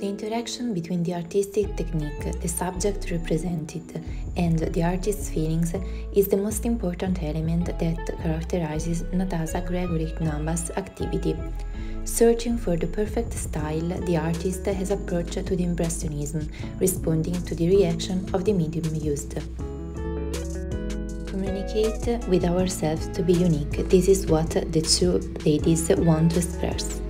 The interaction between the artistic technique, the subject represented, and the artist's feelings is the most important element that characterizes Nataša Gregorič Nabhas' activity. Searching for the perfect style, the artist has approached to the Impressionism, responding to the reaction of the medium used. Communicate with ourselves to be unique. This is what the two ladies want to express.